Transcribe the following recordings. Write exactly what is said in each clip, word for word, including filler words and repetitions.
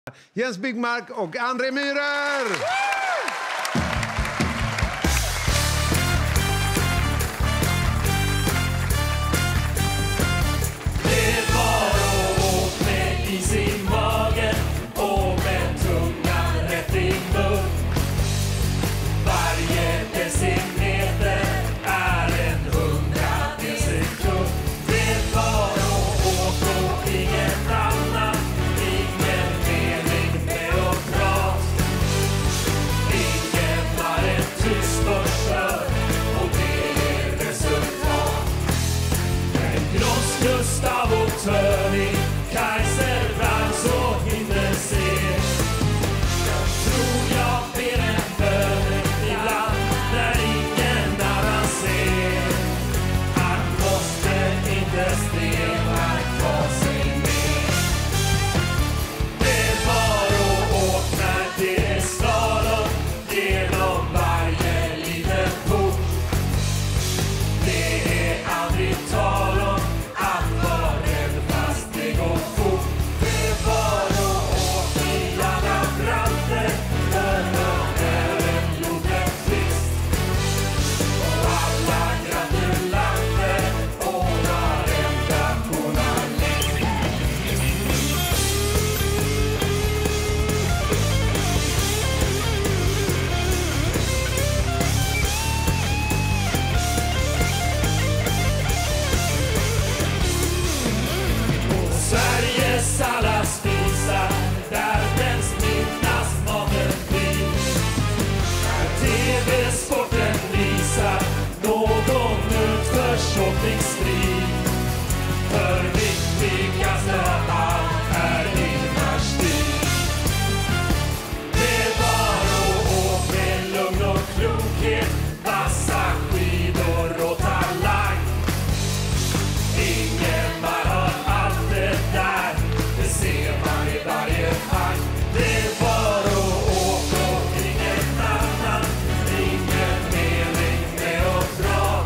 Jens Byggmark och André Myhrer! Det var åt med is i magen och med tungan rätt i mun. Varje decimeter är en hundradels sekund. Det var åt och ingen annan, ingen mening med att prat. Ingen var en tyst och kör och det är resultat. Gross, Gustav och Törning, Kaiser, Brands och Hindersee. Jag tror jag ber en bön ibland när ingen annan ser. Han måste inte Stenmark ta sig med. Det var och åt när det är slalom genom varje liten port. Det är aldrig tal om att vara rädd fast det går fort. Det var och åt i alla branter, över jorden trist. Och alla gratulanter och varenda journalist. Och Sveriges alla spisar, där bränns minnas maten vid. När T V-sporten visar någon utförsåkningsstrid. För viktigast av allt är vinnarstil. Det var och åt med lugn och klokhet, vassa skidor och talang. Ingen man har allt det där, det ser man i varje pang. Det var och åt och ingen annan, ingen mening med att dra.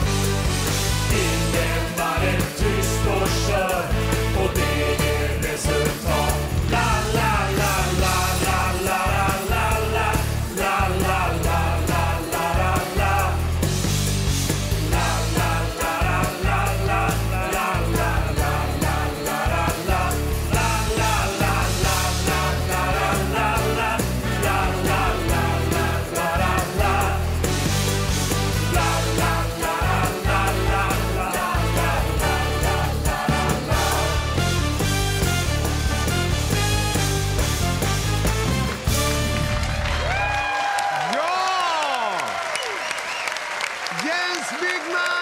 Ingen var en tyst och kör och det ger resultat. La la la la la la la la la la la la la la la. La la la la la la la la la la la la la. La la la la la la la la la. La la la la la la la. La la la la la la la la. Ja! Jens Byggmark!